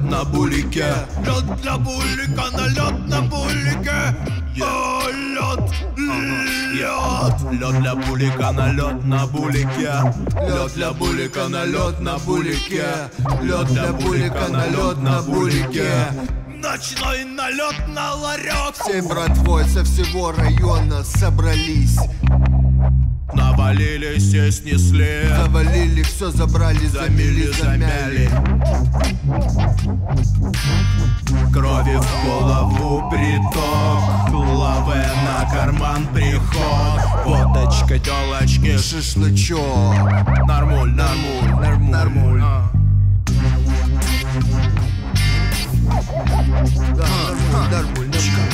на булике. Лед для булика, на лед на булике. О, лед, лед. Лед для булика, на лед на булике. Лед для булика, на лед на булике. Лед для булика, на лед на булике. Ночной налет на ларек. Всей братвой со всего района собрались. Навалились и снесли. Завалили, все забрали, замели, замяли. Крови в голову приток, лаве на карман приход. Водочка, телочки, Шашлычок. нормуль, нормуль, нормуль, нормуль. Да, нормуль,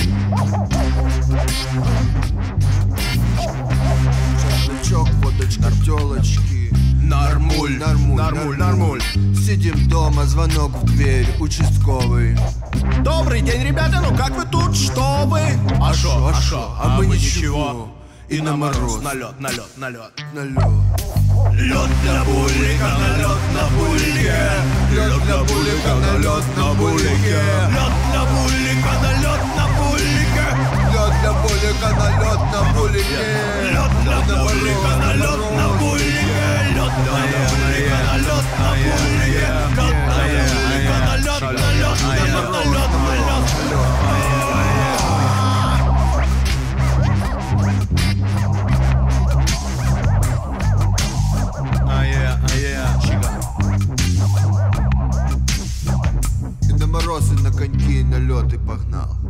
шашлычок, водочка, телочки. Нормуль, нормуль, нормуль. Сидим дома, звонок в дверь, участковый. Добрый день, ребята, ну как вы тут, что вы? А шо, а мы ничего. И на мороз, на лед, на лед, на лед. На лед. Лед для булика, на лед на булике. Лед для булика, на лед на булике. Лед для булика, на лед на булике. Лед для булика, на лед на булике. Лед для булика, на лед на булике. Лед для булика, на лед на булике. Лед для булика, на лед, на лед, на лед, на лед, на лед. И на мороз, и на коньки, и на лед, и погнал.